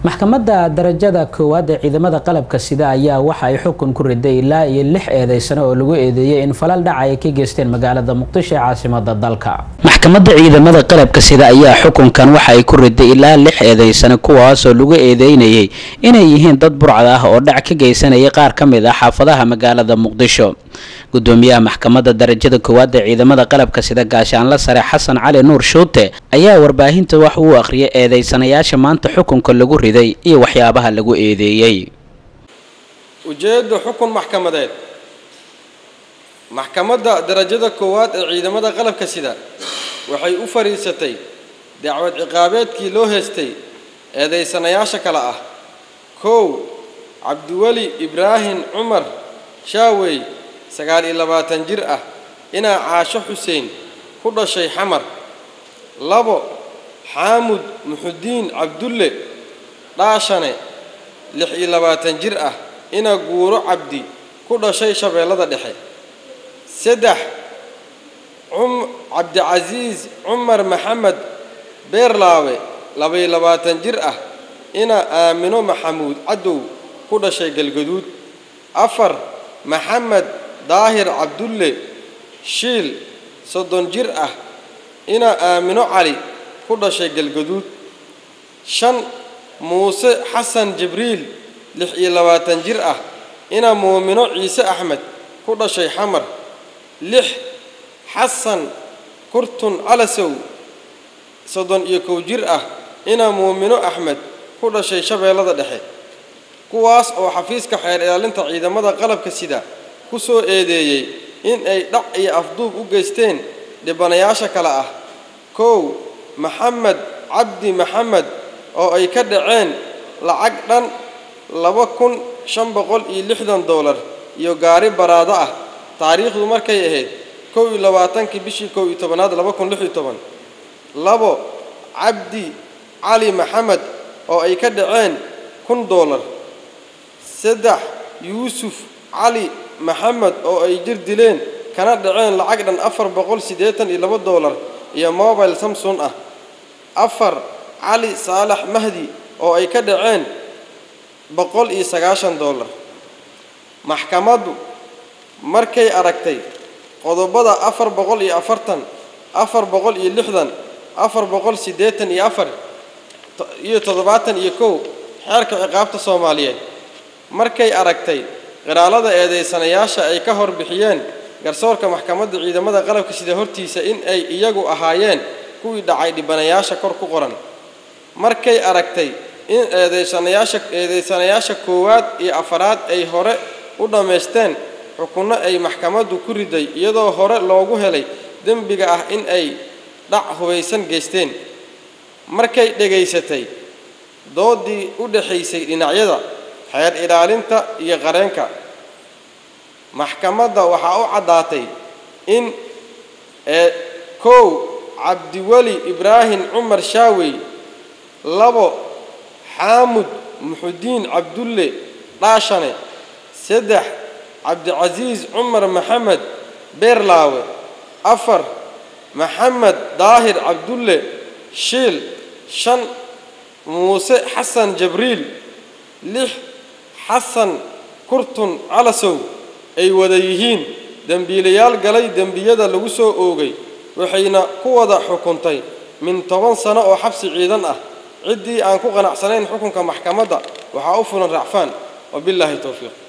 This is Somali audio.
maxkamadda darajada koowaad ee ciidamada qalabka sida ayaa waxa ay xukun ku riday ilaa iyo 6 eedeysano oo lagu eedeeyay in falal dhac ay ka geysteen magaalada Muqdisho ee caasimadda dalka. maxkamadda ciidamada qalabka sida ayaa xukunkan waxa ay ku riday ilaa 6 eedeysano kuwaas oo lagu eedeynayay inay yihiin dad burcad ah oo dhac ka geysanaya qaar ka mid ah xaafadaha magaalada Muqdisho. gudoomiyaha maxkamadda darajada koowaad ee ciidamada qalabka sida gaashaanle sare Xasan Cali Nuur Shuute ayaa warbaahinta wax uu akhriyay eedeysanayaasha maanta xukunka lagu riday iyo waxyaabaha lagu eedeeyay. ujeedada xukun maxkamadeed maxkamadda darajada koowaad ee ciidamada qalabka sida waxay u fariisatay dacwad ciqaabeedkii loo heestay eedeysanayaasha kala ah: 1 Cabdiwali Ibrahim Umar Shaawey 29 jir ah ina Caasho Xuseen ku dhashay Xamar. 2 Xaamud Muxudiin Cabdulle dhaashane 26 jir ah ina Guuro Cabdi ku dhashay Shabeellada Dhexe. 3 Cabdicaziis Umar Maxamed Beerlaawe 22 jir ah ina Aamino Maxamuud Cadow ku dhashay Galgaduud. 4 Maxamed Daahir Cabdulle Shiil 30 jir ah ina Aamino Cali ku dhashay Galgaduud. 5 Muuse Xasan Jibriil 26 jir ah ina Muumino Ciise Axmed ku dhashay Xamar. 6 Xasan Kurtun Alasow 31 jir ah ina Muumino Axmed ku dhashay Shabeellada Dhexe, kuwaas oo xafiiska xeer ilaalinta ciidamada qalabka sida ku soo eedeeyay in ay dhac iyo afduub u geysteen dhibanayaasha kala ah: 1 Maxamed Cabdi Maxamed oo ay ka dhaceen lacag dhan $2,560 iyo gaari baraado ah taariikhdu markay ahayd 21 bishii 11 2016. 2 Cabdi Cali Maxamed oo ay ka dhaceen $1,000. 3 Yuusuf Cali Maxamed oo ay jir dileen kana dhaceen lacag dhan $482 iyo mobile Samsung ah. 4 Cali Saalax Mahdi oo ay ka dhaceen $190. maxkamaddu markay aragtay qodobada 440 460 484 iyo 71 xeerka ciqaabta Soomaaliyeed, markay aragtay qiraalada eedeysanayaasha ay ka horbixiyeen garsoorka maxkamadda ciidamada qalabka sida hortiisa in ay iyagu ahaayeen kuwii dhacay dhibanayaasha kor ku qoran, markay aragtay in eedeysanayaasha koowaad iyo afaraad ay hore u dhameysteen xukunno ay maxkamaddu ku riday iyadoo hore loogu helay dembiga ah in ay dhac hubeysan geysteen, markay dhageysatay doodii u dhaxaysay dhinacyada xeer ilaalinta iyo qareenka, maxkamadda waxa u cadaatay in 1 Cabdiwali Ibrahim Umar Shaawey, 2 Xaamud Muxudiin Cabdulle dhaashane, 3 Cabdicaziis Umar Maxamed Beerlaawe, 4 Maxamed Daahir Cabdulle Shiil, 5 Muuse Xasan Jibriil, 6 Xasan Kurtun Alasow ay wada yihiin dambiilayaal galay dambiyada lagu soo oogay, waxayna ku wada xukuntay min 10 sano oo xabsi ciidan ah. ciddii aan ku qanacsanayn xukunka maxkamadda waxa u fulan racfaan. wabillahi tawfiiq.